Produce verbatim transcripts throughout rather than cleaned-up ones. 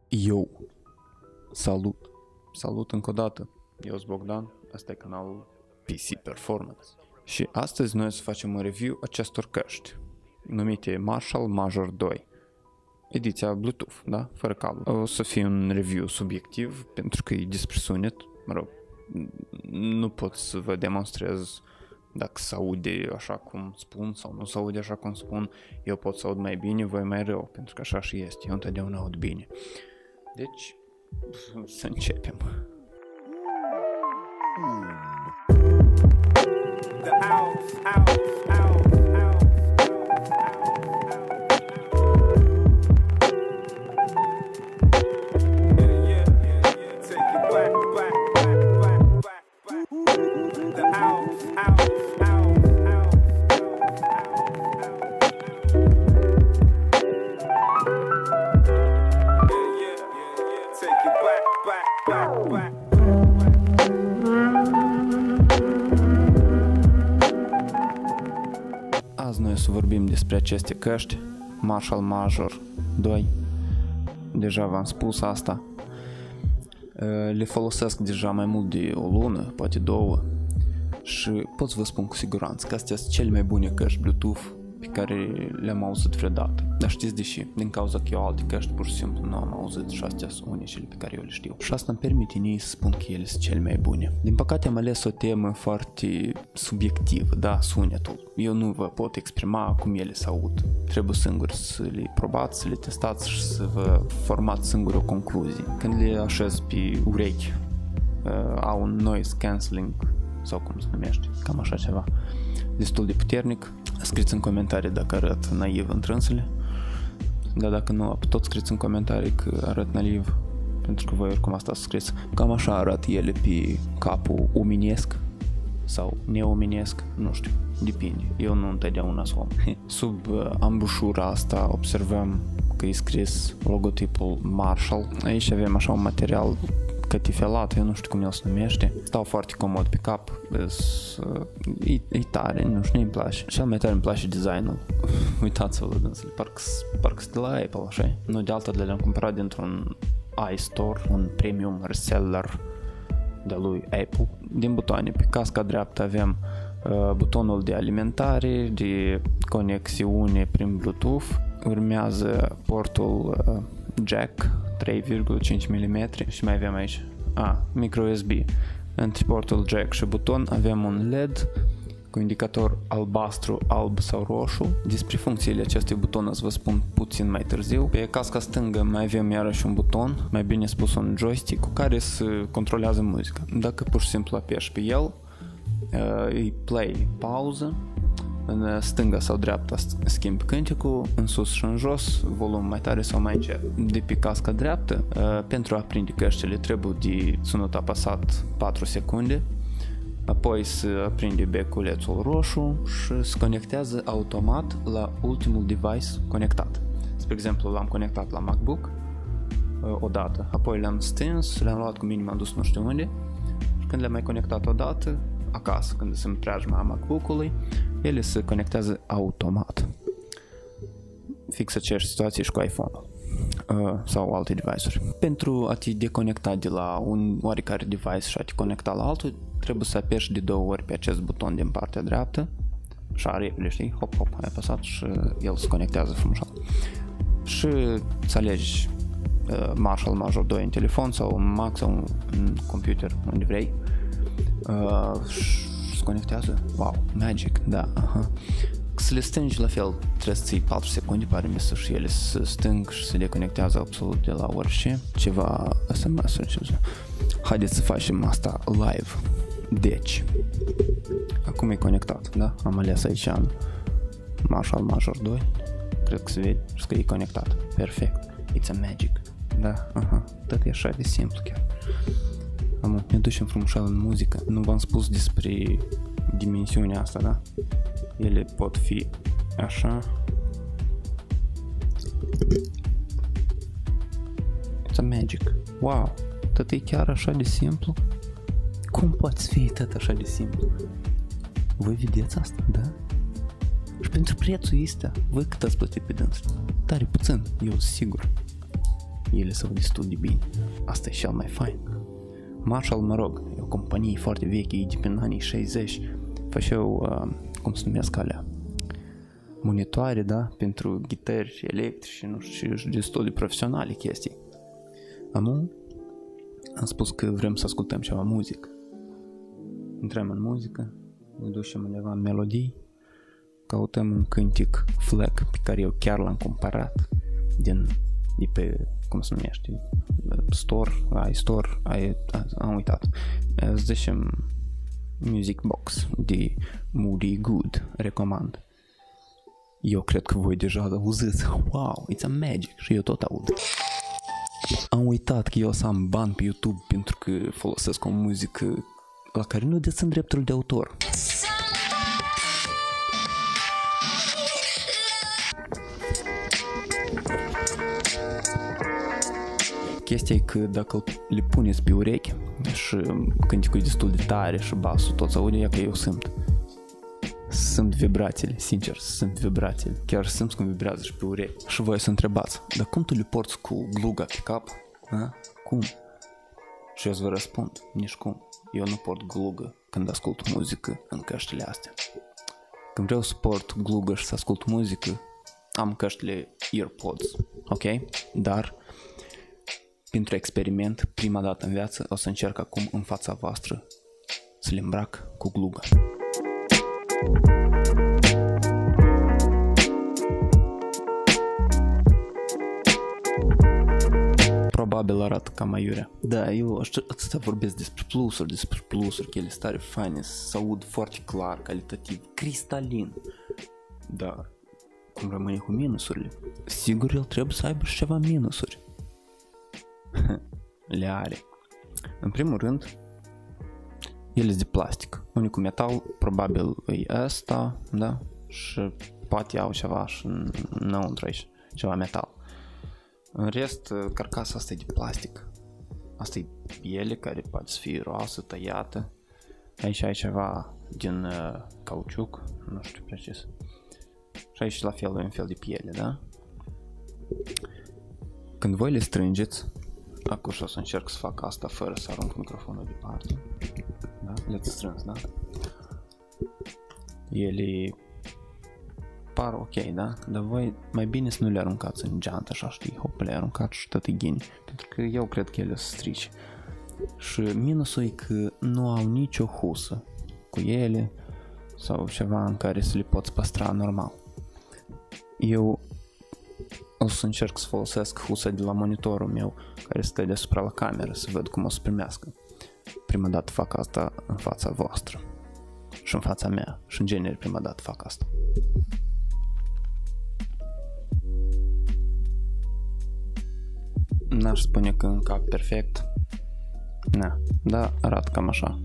Eu, salut, salut încă o dată, eu sunt Bogdan, asta e canalul P C Performance și astăzi noi o să facem un review acestor căști numite Marshall Major doi, ediția Bluetooth, da, fără cablu. O să fie un review subiectiv pentru că e despre sunet, mă rog, nu pot să vă demonstrez dacă se aude așa cum spun sau nu se aude așa cum spun. Eu pot să aud mai bine, voi mai rău, pentru că așa și este, eu întotdeauna aud bine. Deci, să începem. The owls, owls, owls, owls, yeah, yeah, yeah, yeah. Take it back, back, back, back, back. The owls, owls, owls, owls, yeah, yeah, yeah, yeah. Take it back, back, back, back. Azi noi o să vorbim despre aceste căști Marshall Major doi. Deja v-am spus asta. Le folosesc deja mai mult de o lună, poate două. Și pot să vă spun cu siguranță că astea sunt cele mai bune căști Bluetooth pe care le-am auzit vreodată. Dar știți de ce? Din cauza că eu alte căști pur și simplu nu am auzit și astea sunt unicele pe care eu le știu. Și asta îmi permite nici să spun că ele sunt cele mai bune. Din păcate am ales o temă foarte subiectivă, da, sunetul. Eu nu vă pot exprima cum ele se aud. Trebuie singur să le probați, să le testați și să vă formați singur o concluzie. Când le așez pe urechi, uh, au un noise cancelling sau cum se numește, cam așa ceva, destul de puternic. Scrieți în comentarii dacă arăt naiv întrânsele, dar dacă nu, tot scrieți în comentarii că arăt naiv, pentru că voi oricum asta scrieți. Cam așa arată ele pe capul omenesc sau neomenesc, nu știu, depinde, eu nu întotdeauna sunt om. Sub ambușura asta observăm că e scris logotipul Marshall. Aici avem așa un material catifelat, eu nu știu cum el se numește. Stau foarte comod pe cap, e, e tare, nu știu, nu-mi place. Cel mai tare îmi place designul. Uitați-vă la dânsele, parcă, parcă sunt de la Apple, așa. Nu de altă, le-am cumpărat dintr-un iStore, un premium reseller de lui Apple. Din butoane, pe casca dreaptă avem uh, butonul de alimentare, de conexiune prin Bluetooth. Urmează portul uh, jack trei virgulă cinci milimetri și mai avem aici a, micro U S B. Între portul jack și buton avem un L E D cu indicator albastru, alb sau roșu. Despre funcțiile acestui buton o să vă spun puțin mai târziu. Pe casca stângă mai avem iarăși un buton, mai bine spus un joystick, cu care se controlează muzica. Dacă pur și simplu apeși pe el, îi play, pauză, în stânga sau dreapta schimb cânticul, în sus și în jos, volum mai tare sau mai încet. De pe casca dreaptă, pentru a aprinde căștile trebuie de ținut apăsat patru secunde, apoi se aprinde beculețul roșu și se conectează automat la ultimul device conectat. Spre exemplu, l-am conectat la MacBook odată, apoi le-am stins, le-am luat cu minim, am dus nu știu unde și când le-am mai conectat odată, acasă, când se preajma a MacBook-ului, ele se conectează automat. Fix aceeași situație și cu iPhone-ul uh, sau alte device-uri. Pentru a te deconecta de la un oarecare device și a te conecta la altul, trebuie să apeși de două ori pe acest buton din partea dreaptă și a repede, știi? Hop, hop, ai apăsat și el se conectează frumos. Și să alegi uh, Marshall Major doi în telefon sau în Mac sau în computer, unde vrei. Uh, și se conectează. Wow, magic, da, aha. Să le stângi la fel, trebuie să ții patru secunde, pare mi să și ele se stâng și se deconectează absolut de la orice. Ceva S M S-uri. Haideți să facem asta live. Deci, acum e conectat, da? Am ales aici în Marshall Major doi. Cred că se vede și că e conectat. Perfect. It's a magic. Da, aha. Tot e așa de simplu chiar. Am, ne ducem frumușel în muzică. Nu v-am spus despre dimensiunea asta, da? Ele pot fi așa. It's a magic. Wow! Tot e chiar așa de simplu? Cum poate fi tot așa de simplu? Voi vedeți asta, da? Și pentru prețul ăsta, voi cât ați plătit pe dâns? Tare puțin, eu sigur. ele s-au destul de bine. Asta e cel mai fain. Marshall, mă rog, e o companie foarte veche, e de prin anii șaizeci, făceau, uh, cum se numesc alea, monitoare, da, pentru ghitări electrice, nu știu, și destul de profesionale chestii. Amu, am spus că vrem să ascultăm ceva muzică. Intrăm în muzică, ne ducem undeva în melodii, căutăm un cântic Fleck pe care eu chiar l-am cumpărat din, de pe, cum se numește, store, iStore, ai, am uitat. Îți zicem Music Box de Moody Good, recomand. Eu cred că voi deja auziți, wow, it's a magic, și eu tot aud. Am uitat că eu o să am bani pe YouTube pentru că folosesc o muzică la care nu dețin dreptul de autor. Chestia e că dacă le puneți pe urechi și cânticul e destul de tare și basul tot se aude, e că eu simt. Simt vibrațiile, sincer, simt vibrațiile. Chiar simt cum vibrează și pe urechi. Și voi să întrebați, dar cum tu le porți cu gluga pe cap? A? Cum? Și eu îți vă răspund, nici cum. Eu nu port glugă când ascult muzică în căștile astea. Când vreau să port glugă și să ascult muzică, am căștile AirPods, ok? Dar, pentru experiment, prima dată în viață, o să încerc acum în fața voastră să le îmbrac cu glugă. Probabil arată cam aiurea. Da, eu atâta vorbesc despre plusuri, despre plusuri, că ele stare faine, se aud foarte clar, calitativ, cristalin. Dar, cum rămâne cu minusurile? Sigur, el trebuie să aibă și ceva minusuri. Le are. În primul rând, ele sunt de plastic. Unicul metal, probabil, e ăsta, da? Și poate au ceva și înăuntru aici, ceva metal. În rest, carcasa asta e de plastic. Asta e piele care poate să fie roasă, tăiată. Aici ai ceva din uh, cauciuc, nu știu precis. Și aici la fel e un fel de piele, da? Când voi le strângeți, acum și o să încerc să fac asta fără să arunc microfonul departe. Da? Le-ați strâns, da? Ele par ok, da? Dar voi mai bine să nu le aruncați în geantă, așa știi, hop, le aruncați și tot e ghini. Pentru că eu cred că ele se strici. Și minusul e că nu au nicio husă cu ele sau ceva în care să le poți păstra normal. Eu o să încerc să folosesc husa de la monitorul meu care stă deasupra la cameră să văd cum o să primească. Prima dată fac asta în fața voastră și în fața mea și în genere prima dată fac asta. N-aș spune că încape perfect. Na, dar arată cam așa.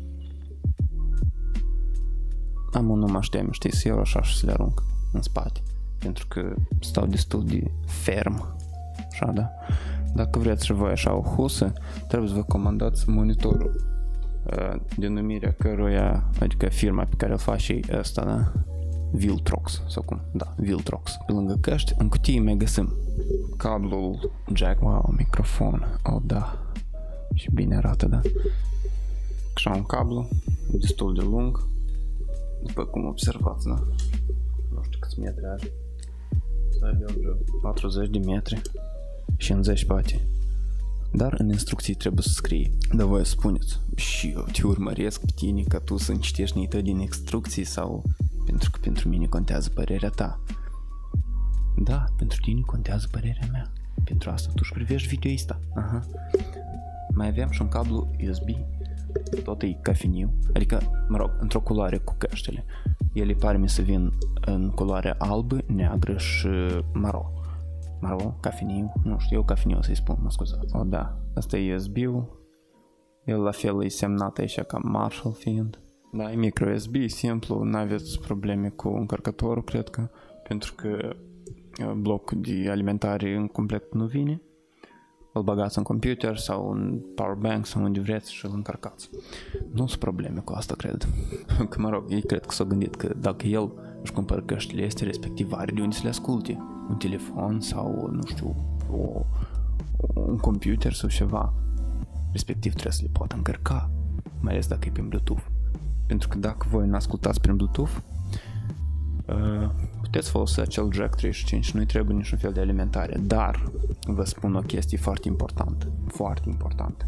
Am un număr, știm, știi, să iau așa și să le arunc în spate. Pentru că stau destul de ferm. Așa, da? Dacă vreți și voi așa o husă, trebuie să vă comandați monitorul. Denumirea căruia, adică firma pe care o face e ăsta, da? Viltrox, sau cum? Da, Viltrox. Pe lângă căști, în cutie mai găsim cablul jack. Wow, microfon. Oh, da. Și bine arată, da? Așa un cablu, destul de lung. După cum observați, da? Nu știu câți metri are. Să aibă vreo patruzeci de metri. cincizeci poate. Dar în instrucții trebuie să scrie. Dar voi spuneți, și eu te urmăresc pe tine ca tu să citești niște din instrucții sau pentru că pentru mine contează părerea ta. Da, pentru tine contează părerea mea. Pentru asta tu își privești video ăsta. Aha. Mai aveam și un cablu U S B. Tot e cafeniu. Adică, mă rog, într-o culoare cu căștile. Ele pare mi să vin în culoare albă, neagră și maro. Maro, cafeniu, nu știu, eu cafeniu să-i spun, mă scuzați. O, da, asta e U S B-ul. El la fel e semnat aici ca Marshall fiind. Da, e micro U S B, simplu, n-aveți probleme cu încărcătorul, cred că, pentru că blocul de alimentare în complet nu vine. Îl bagați în computer sau în powerbank sau unde vreți și îl încărcați. Nu sunt probleme cu asta, cred. Că mă rog, ei cred că s-au gândit că dacă el își cumpără căștile este respectiv are de unde să le asculte. Un telefon sau, nu știu, o, un computer sau ceva, respectiv trebuie să le poată încărca, mai ales dacă e prin Bluetooth. Pentru că dacă voi nu ascultați prin Bluetooth, uh, puteți folosi acel jack treizeci și cinci, nu-i trebuie niciun fel de alimentare, dar vă spun o chestie foarte importantă, foarte importantă.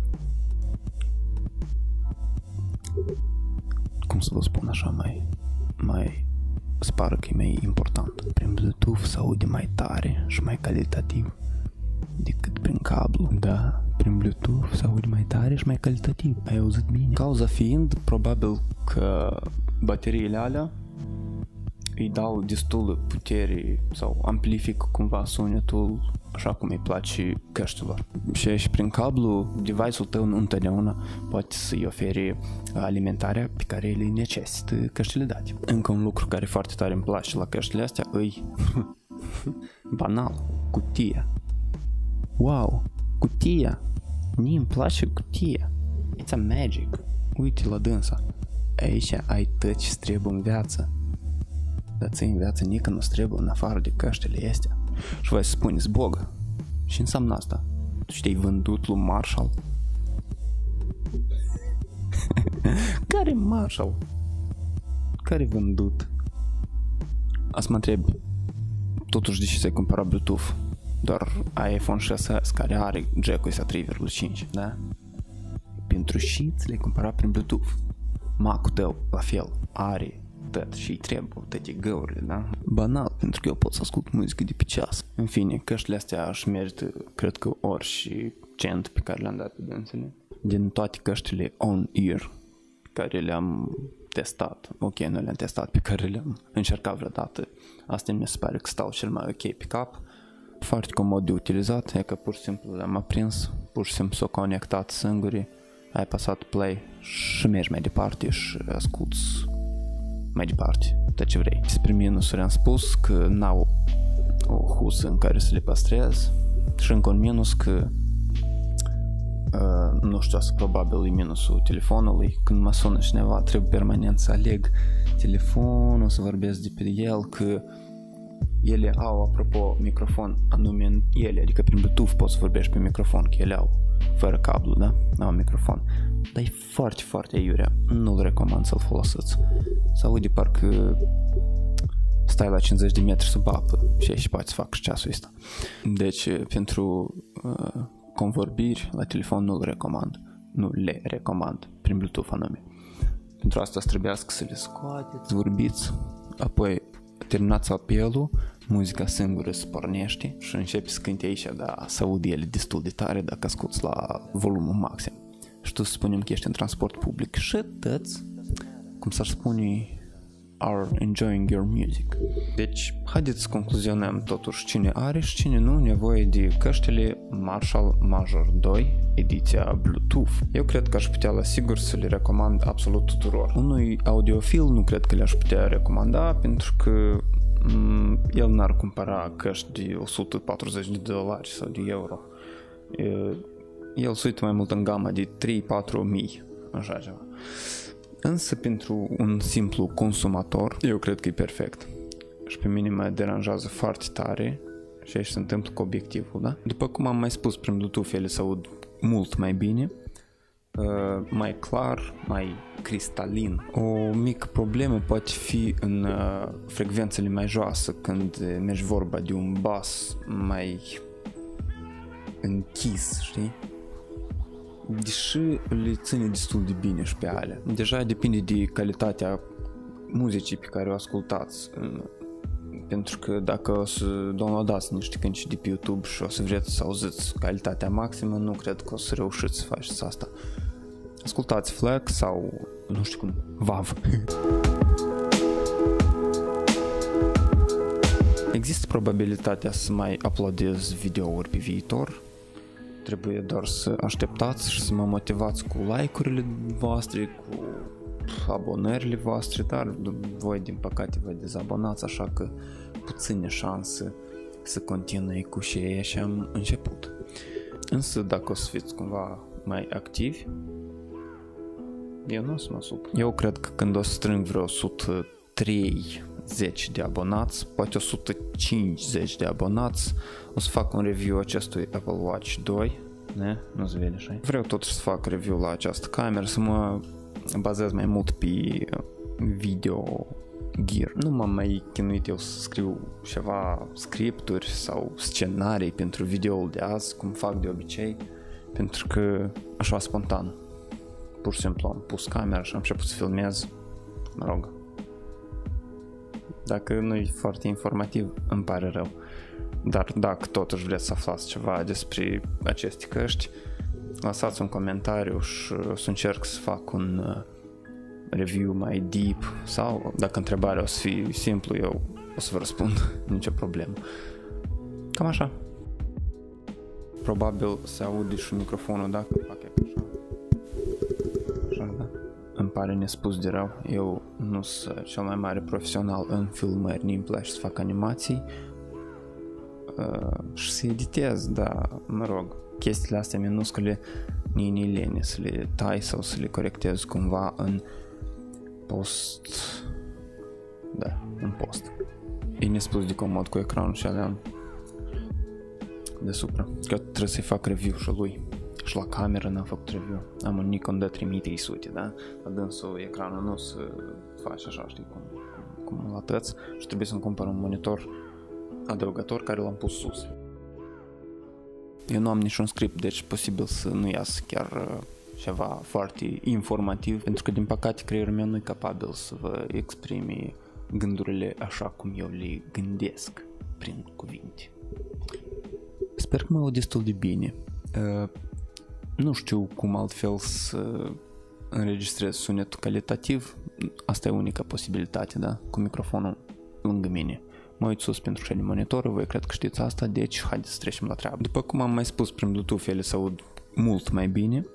Cum să vă spun așa mai, mai, se pare că e mai important. Prin Bluetooth se aude mai tare și mai calitativ decât prin cablu. Da, prin Bluetooth se aude mai tare și mai calitativ. Ai auzit bine? Cauza fiind, probabil că bateriile alea îi dau destul putere sau amplifică cumva sunetul așa cum îi place căștilor. Și, și prin cablu, device-ul tău nu întotdeauna poate să-i ofere alimentarea pe care le necesită căștile date. Încă un lucru care foarte tare îmi place la căștile astea îi banal, cutia. Wow, cutia! Mie îmi place cutia. It's a magic. Uite la dânsa. Aici ai tot ce trebuie în viață. Dar ți în viață nică nu trebuie în afară de căștile astea. Și voi să spuneți, bogă, și înseamnă asta? Tu și te-ai vândut lui Marshall? Care Marshall? Care vândut? Asta mă întreb, totuși de ce ți-ai cumpărat Bluetooth? Doar ai iPhone șase S care are jack-ul ăsta trei virgulă cinci, da? Pentru și ți le-ai cumpărat prin Bluetooth. Mac-ul tău, la fel, are tot și-i trebuie toate găurile, da? Banal, pentru că eu pot să ascult muzică de pe ceas. În fine, căștile astea își merită, cred că, orice cent pe care le-am dat pe dânsele. Din toate căștile on-ear pe care le-am testat, ok, nu le-am testat, pe care le-am încercat vreodată, astea mi se pare că stau cel mai ok pe cap. Foarte comod de utilizat, e că pur și simplu le-am aprins, pur și simplu s-o conectat singuri, ai pasat play și mergi mai departe și asculti mai departe, tot ce vrei. Despre minusuri am spus că n-au o husă în care să le păstrez și încă un minus că uh, nu știu, asta probabil e minusul telefonului. Când mă sună cineva trebuie permanent să aleg telefonul, să vorbesc de pe el, că ele au, apropo, microfon anume în ele, adică prin Bluetooth poți să vorbești pe microfon, că ele au fără cablu, da? Au microfon. Dar e foarte, foarte aiurea. Nu-l recomand să-l folosiți. Să aude parcă stai la cincizeci de metri sub apă și aici poate să fac și ceasul ăsta. Deci, pentru uh, convorbiri la telefon nu-l recomand. Nu le recomand, prin Bluetooth anume. Pentru asta să trebuiască să le scoateți, vorbiți, apoi terminați apelul, muzica singură se pornește și începe să cânte aici, dar să aud ele destul de tare dacă asculti la volumul maxim. Și tu să spunem că ești în transport public și tăți, cum s-ar spune, are enjoying your music. Deci, haideți să concluzionăm totuși cine are și cine nu nevoie de căștile Marshall Major doi, ediția Bluetooth. Eu cred că aș putea la sigur să le recomand absolut tuturor. Unui audiofil nu cred că le-aș putea recomanda pentru că mm, el n-ar cumpăra căști de o sută patruzeci de dolari sau de euro. E, el se uită mai mult în gama de trei patru mii, așa ceva. Însă pentru un simplu consumator, eu cred că e perfect. Și pe mine mă deranjează foarte tare și aici se întâmplă cu obiectivul, da? După cum am mai spus, prin Bluetooth ele se aud mult mai bine, mai clar, mai cristalin. O mică problemă poate fi în frecvențele mai joase, când mergi vorba de un bas mai închis, știi? Deși le ține destul de bine și pe alea. Deja depinde de calitatea muzicii pe care o ascultați. Pentru că dacă o să downloadați niște cântici de pe YouTube și o să vreți să auziți calitatea maximă, nu cred că o să reușiți să faceți asta. Ascultați F L A C sau, nu știu cum, V A V. Există probabilitatea să mai uploadez videouri pe viitor. Trebuie doar să așteptați și să mă motivați cu like-urile voastre, cu abonările voastre, dar voi din păcate vă dezabonați, așa că puține șanse să continui cu ceea ce am început. Însă dacă o să fiți cumva mai activi, eu nu o să mă supăr. Eu cred că când o să strâng vreo o sută trei zece de abonați, poate o sută cincizeci de abonați, o să fac un review acestui Apple Watch doi, ne? Nu se vede așa. Vreau totuși să fac review la această cameră, să mă bazez mai mult pe video gear. Nu m-am mai chinuit eu să scriu ceva scripturi sau scenarii pentru videoul de azi, cum fac de obicei, pentru că așa spontan. Pur și simplu am pus camera și am început să filmez, mă rog. Dacă nu e foarte informativ, îmi pare rău. Dar dacă totuși vreți să aflați ceva despre aceste căști, lăsați un comentariu și o să încerc să fac un review mai deep sau dacă întrebarea o să fie simplu, eu o să vă răspund, nicio problemă. Cam așa. Probabil se aude și microfonul dacă fac așa. Așa, da. Îmi pare nespus de rău, eu nu sunt cel mai mare profesional în filmări, nu-mi place să fac animații uh, și să editez, dar mă rog, chestiile astea minuscule ni lene să le tai sau să le corectez cumva în post, da, în post. E nespus de comod cu ecranul și alea deasupra, că trebuie să-i fac review și lui. Și la cameră n-am făcut review. Am un Nikon D trei mii trei sute, da? La dânsul ecranul nu se face așa, știi, cum, cum, cum la tăți și trebuie să-mi cumpăr un monitor adăugător care l-am pus sus. Eu nu am niciun script, deci posibil să nu iasă chiar uh, ceva foarte informativ, pentru că din păcate creierul meu nu e capabil să vă exprime gândurile așa cum eu le gândesc prin cuvinte. Sper că mă aud destul de bine. Uh, Nu știu cum altfel să înregistrez sunetul calitativ, asta e unica posibilitate, da, cu microfonul lângă mine. Mă uit sus pentru șede monitorul, voi cred că știți asta, deci haideți să trecem la treabă. După cum am mai spus, prin Bluetooth ele se aud mult mai bine,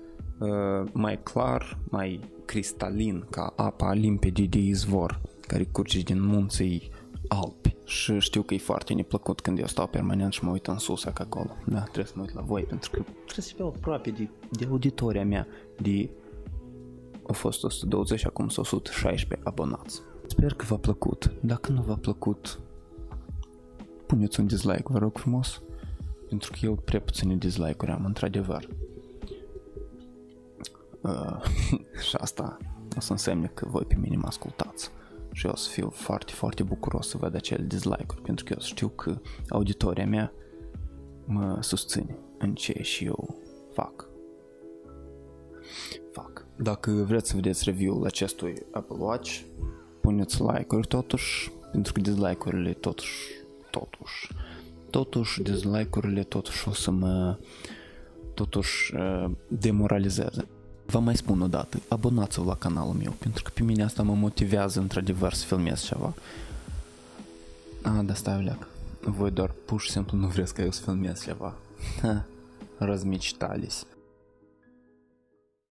mai clar, mai cristalin, ca apa limpede de izvor, care curge din munții Alpi. Și știu că e foarte neplăcut când eu stau permanent și mă uit în sus acolo. Da, trebuie să mă uit la voi, pentru că trebuie să fiu aproape de, de auditoria mea, de au fost o sută douăzeci, acum sunt o sută șaisprezece abonați. Sper că v-a plăcut. Dacă nu v-a plăcut, puneți un dislike, vă rog frumos, pentru că eu prea puține dislike-uri am, într-adevăr. Uh, și asta o să însemne că voi pe mine mă ascultați. Și eu o să fiu foarte, foarte bucuros să văd acele dislike-uri, pentru că eu știu că auditoria mea mă susține în ce și eu fac. Fac. Dacă vreți să vedeți review-ul acestui Apple Watch, puneți like-uri totuși, pentru că dislike-urile totuși, totuși, totuși, dislike-urile totuși o să mă, totuși, uh, demoralizeze. Vă mai spun o dată, abonați-vă la canalul meu, pentru că pe mine asta mă motivează într-adevăr să filmez ceva. A, da, stai, leac. Voi doar pur și simplu nu vreți ca eu să filmez ceva. Ha, răzmicitались.